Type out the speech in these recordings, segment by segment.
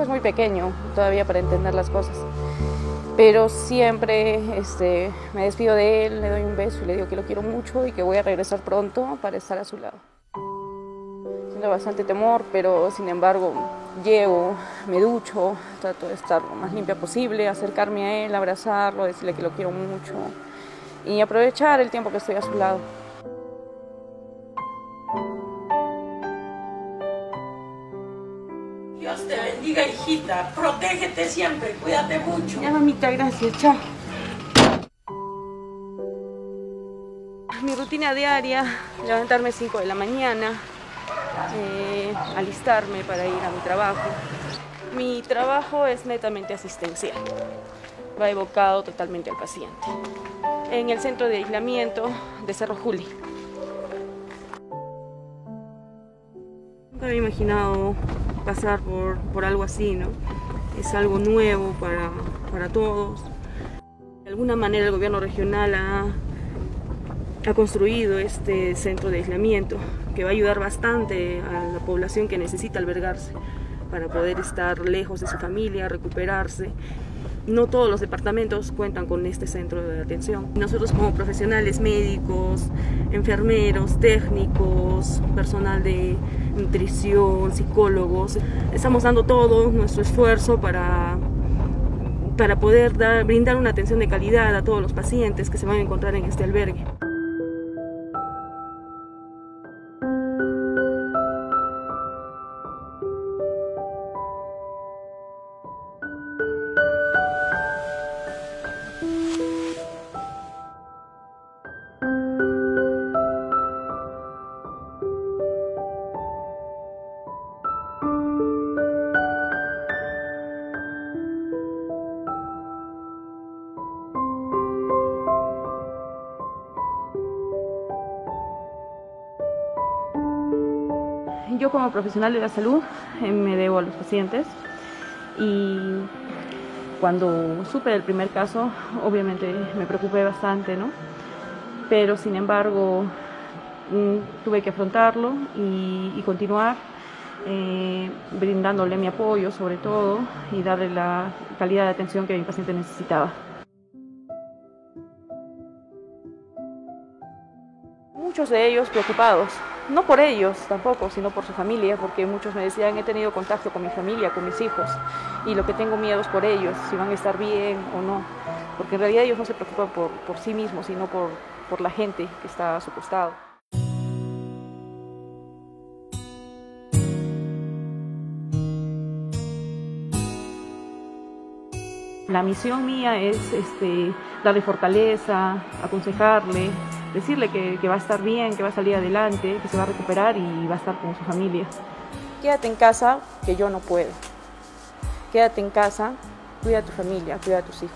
hijo es muy pequeño todavía para entender las cosas, pero siempre me despido de él, le doy un beso y le digo que lo quiero mucho y que voy a regresar pronto para estar a su lado. Siento bastante temor, pero sin embargo llego, me ducho, trato de estar lo más limpia posible, acercarme a él, abrazarlo, decirle que lo quiero mucho y aprovechar el tiempo que estoy a su lado. Dios te bendiga, hijita. Protégete siempre, cuídate mucho. Ya, mamita, gracias. Chao. Mi rutina diaria, levantarme 5 de la mañana, alistarme para ir a mi trabajo. Mi trabajo es netamente asistencial, va evocado totalmente al paciente. En el centro de aislamiento de Cerro Juli. Nunca había imaginado pasar por algo así, ¿no? Es algo nuevo para todos. De alguna manera el gobierno regional ha construido este centro de aislamiento que va a ayudar bastante a la población que necesita albergarse para poder estar lejos de su familia, recuperarse. No todos los departamentos cuentan con este centro de atención. Nosotros como profesionales médicos, enfermeros, técnicos, personal de nutrición, psicólogos, estamos dando todo nuestro esfuerzo para poder brindar una atención de calidad a todos los pacientes que se van a encontrar en este albergue. Yo como profesional de la salud me debo a los pacientes y cuando supe del primer caso obviamente me preocupé bastante, ¿no? Pero sin embargo tuve que afrontarlo y continuar brindándole mi apoyo sobre todo y darle la calidad de atención que mi paciente necesitaba. Muchos de ellos preocupados, no por ellos tampoco, sino por su familia, porque muchos me decían, he tenido contacto con mi familia, con mis hijos, y lo que tengo miedo es por ellos, si van a estar bien o no, porque en realidad ellos no se preocupan por sí mismos, sino por la gente que está a su costado. La misión mía es darle fortaleza, aconsejarle, decirle que va a estar bien, que va a salir adelante, que se va a recuperar y va a estar con su familia. Quédate en casa, que yo no puedo. Quédate en casa, cuida a tu familia, cuida a tus hijos.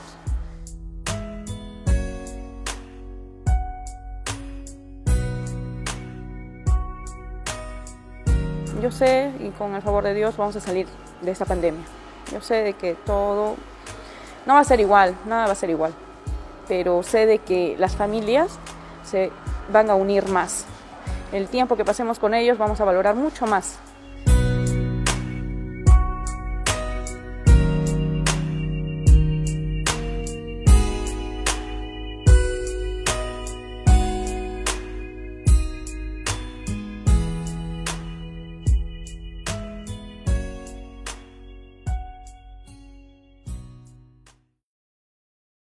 Yo sé, y con el favor de Dios, vamos a salir de esta pandemia. Yo sé de que todo no va a ser igual, nada va a ser igual, pero sé de que las familias se van a unir más. El tiempo que pasemos con ellos vamos a valorar mucho más.